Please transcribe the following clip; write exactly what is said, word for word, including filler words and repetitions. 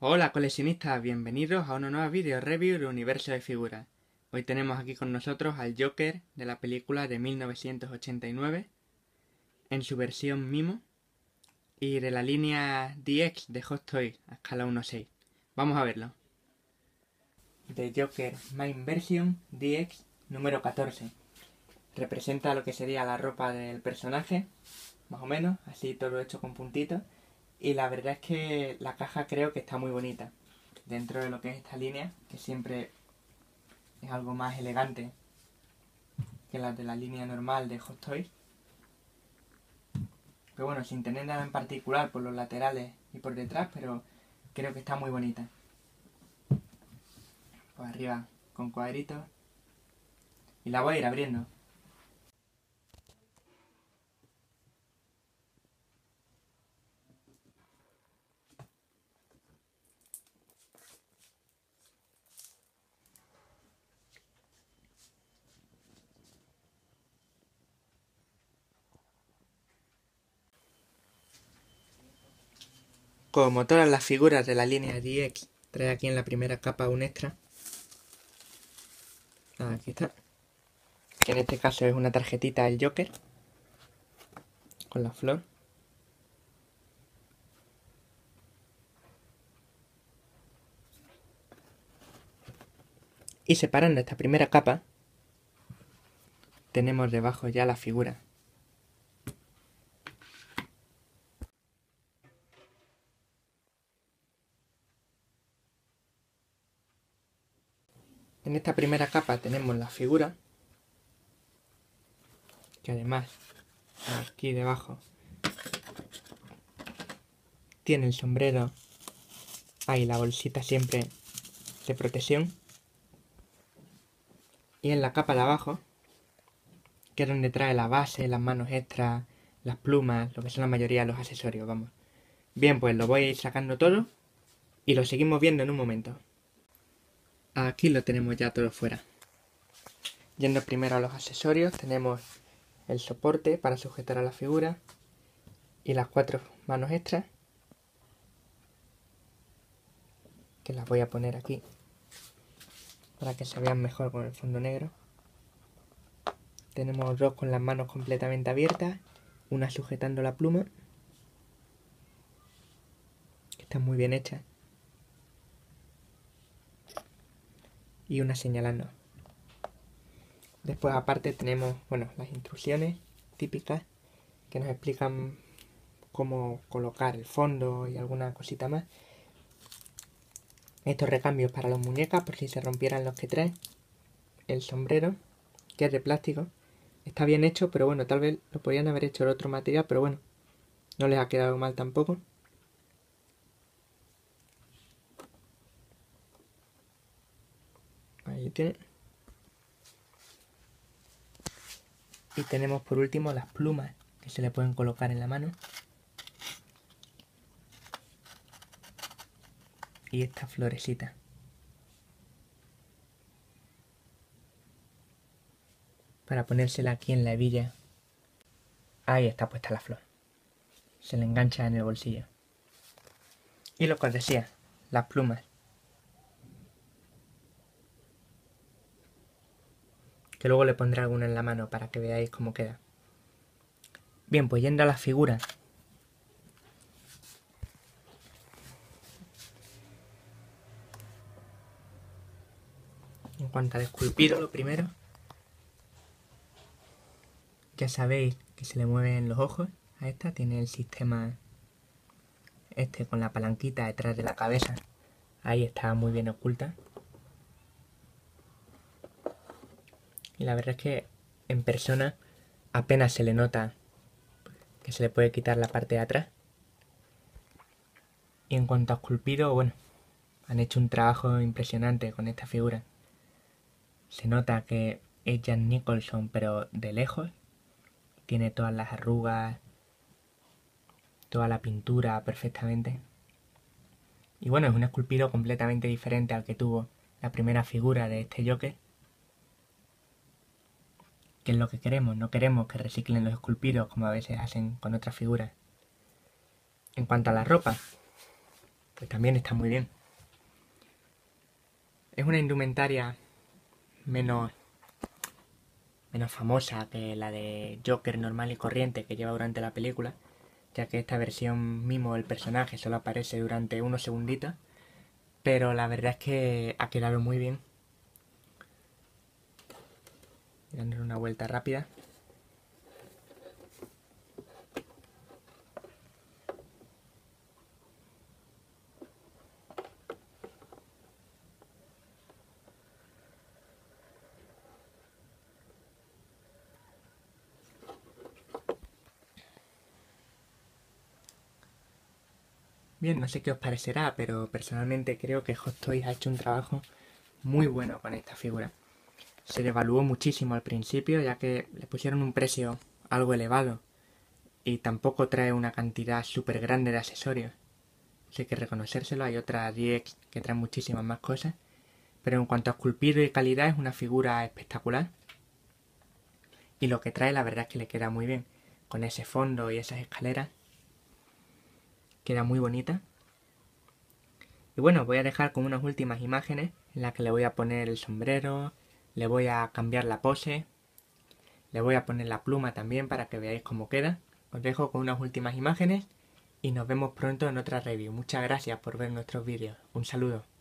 Hola coleccionistas, bienvenidos a una nueva video review del universo de figuras. Hoy tenemos aquí con nosotros al Joker de la película de mil novecientos ochenta y nueve en su versión Mimo y de la línea D X de Hot Toys a escala uno seis. Vamos a verlo. The Joker Main Version D X número catorce. Representa lo que sería la ropa del personaje, más o menos, así todo hecho con puntitos. Y la verdad es que la caja creo que está muy bonita. Dentro de lo que es esta línea, que siempre es algo más elegante que las de la línea normal de Hot Toys. Pero bueno, sin tener nada en particular por los laterales y por detrás, pero creo que está muy bonita. Por arriba con cuadritos. Y la voy a ir abriendo. Como todas las figuras de la línea D X, trae aquí en la primera capa un extra. Aquí está. Que en este caso es una tarjetita del Joker. Con la flor. Y separando esta primera capa, tenemos debajo ya la figura. En esta primera capa tenemos la figura, que además aquí debajo tiene el sombrero, ahí la bolsita siempre de protección. Y en la capa de abajo, que es donde trae la base, las manos extras, las plumas, lo que son la mayoría de los accesorios, vamos. Bien, pues lo voy a ir sacando todo y lo seguimos viendo en un momento. Aquí lo tenemos ya todo fuera. Yendo primero a los accesorios, tenemos el soporte para sujetar a la figura y las cuatro manos extras, que las voy a poner aquí para que se vean mejor con el fondo negro. Tenemos dos con las manos completamente abiertas, una sujetando la pluma, que está muy bien hecha, y una señalando. Después aparte tenemos, bueno, las instrucciones típicas que nos explican cómo colocar el fondo y alguna cosita más. Estos recambios para las muñecas por si se rompieran los que trae. El sombrero, que es de plástico. Está bien hecho, pero bueno, tal vez lo podrían haber hecho de otro material, pero bueno, no les ha quedado mal tampoco. Ahí tiene. Y tenemos por último las plumas que se le pueden colocar en la mano. Y esta florecita. Para ponérsela aquí en la hebilla. Ahí está puesta la flor. Se le engancha en el bolsillo. Y lo que os decía, las plumas. Que luego le pondré alguna en la mano para que veáis cómo queda. Bien, pues yendo a las figuras. En cuanto al esculpido, lo primero. Ya sabéis que se le mueven los ojos a esta. Tiene el sistema este con la palanquita detrás de la cabeza. Ahí está muy bien oculta. Y la verdad es que en persona apenas se le nota que se le puede quitar la parte de atrás. Y en cuanto a esculpido, bueno, han hecho un trabajo impresionante con esta figura. Se nota que es Jack Nicholson, pero de lejos. Tiene todas las arrugas, toda la pintura perfectamente. Y bueno, es un esculpido completamente diferente al que tuvo la primera figura de este Joker. Que es lo que queremos, no queremos que reciclen los esculpidos como a veces hacen con otras figuras. En cuanto a la ropa, pues también está muy bien. Es una indumentaria menos, menos famosa que la de Joker normal y corriente que lleva durante la película, ya que esta versión mismo del personaje solo aparece durante unos segunditos, pero la verdad es que ha quedado muy bien. Voy a darle una vuelta rápida. Bien, no sé qué os parecerá, pero personalmente creo que Hot Toys ha hecho un trabajo muy bueno con esta figura. Se devaluó muchísimo al principio, ya que le pusieron un precio algo elevado y tampoco trae una cantidad súper grande de accesorios. Eso hay que reconocérselo, hay otras D X que traen muchísimas más cosas, pero en cuanto a esculpido y calidad es una figura espectacular. Y lo que trae la verdad es que le queda muy bien, con ese fondo y esas escaleras. Queda muy bonita. Y bueno, voy a dejar con unas últimas imágenes en las que le voy a poner el sombrero, le voy a cambiar la pose, le voy a poner la pluma también para que veáis cómo queda. Os dejo con unas últimas imágenes y nos vemos pronto en otra review. Muchas gracias por ver nuestros vídeos. Un saludo.